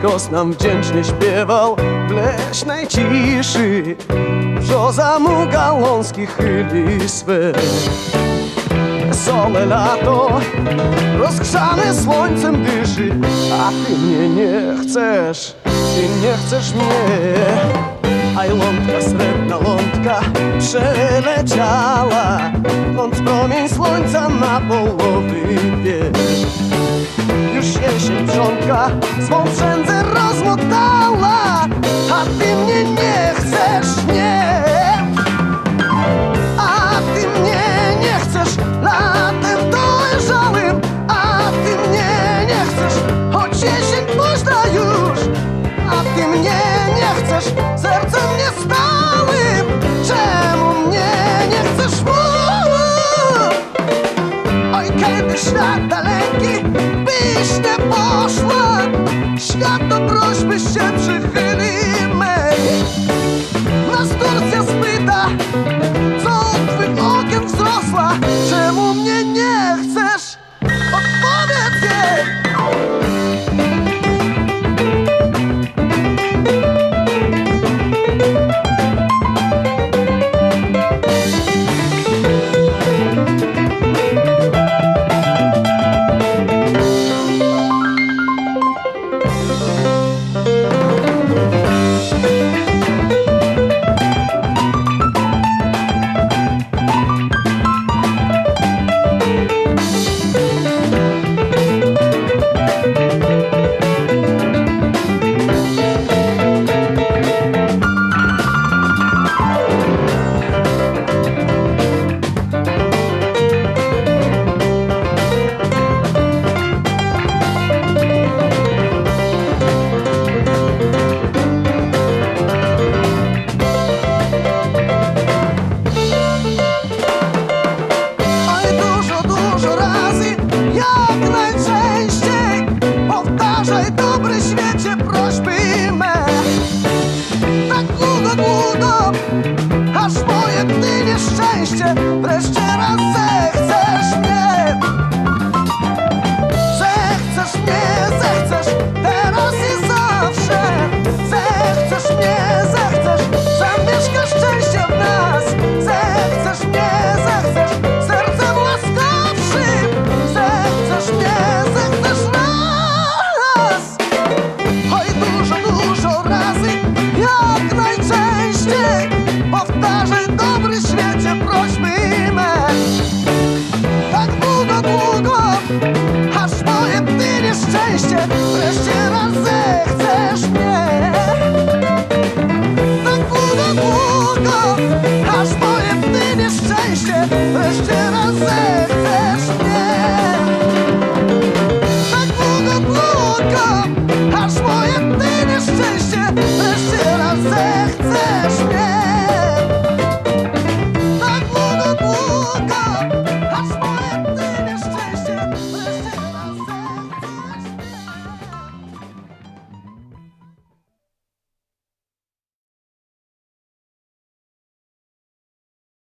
głos nam wdzięcznie śpiewał w leśnej ciszy. Brzoza mu gałązki chyli swe. Wesołe lato rozgrzane słońcem dyszy, a ty mnie nie chcesz, ty nie chcesz mnie. Aj lądka, srebrna lądka przeleciała, ląd promień słońca na połowy wie. Już jesień wrzątka swą przędzę rozmotała, a ty mnie nie chcesz, nie. A ty mnie nie chcesz latem dojrzałym, a ty mnie nie chcesz, choć jesień późna już. A ty mnie nie chcesz sercem niestałym, czemu mnie nie chcesz? Oj, kiedy świat daleki byś nie poszła, świat do prośby się przychyli mej. Nas Turcja spyta, co twym okiem wzrosła, czemu mnie